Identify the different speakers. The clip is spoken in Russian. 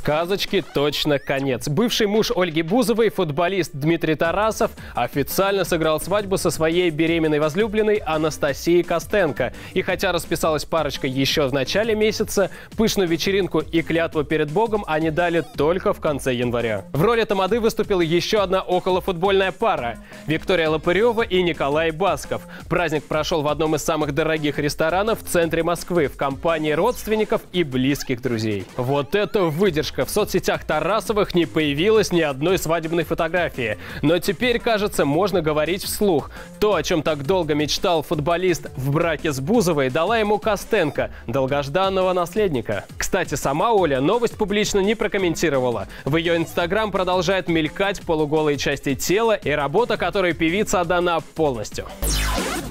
Speaker 1: Сказочки точно конец. Бывший муж Ольги Бузовой, футболист Дмитрий Тарасов, официально сыграл свадьбу со своей беременной возлюбленной Анастасией Костенко. И хотя расписалась парочка еще в начале месяца, пышную вечеринку и клятву перед Богом они дали только в конце января. В роли тамады выступила еще одна околофутбольная пара – Виктория Лопырева и Николай Басков. Праздник прошел в одном из самых дорогих ресторанов в центре Москвы в компании родственников и близких друзей. Вот это выдержка! В соцсетях Тарасовых не появилось ни одной свадебной фотографии. Но теперь, кажется, можно говорить вслух. То, о чем так долго мечтал футболист в браке с Бузовой, дала ему Костенко, долгожданного наследника. Кстати, сама Оля новость публично не прокомментировала. В ее инстаграм продолжает мелькать полуголые части тела и работа, которой певица отдана полностью.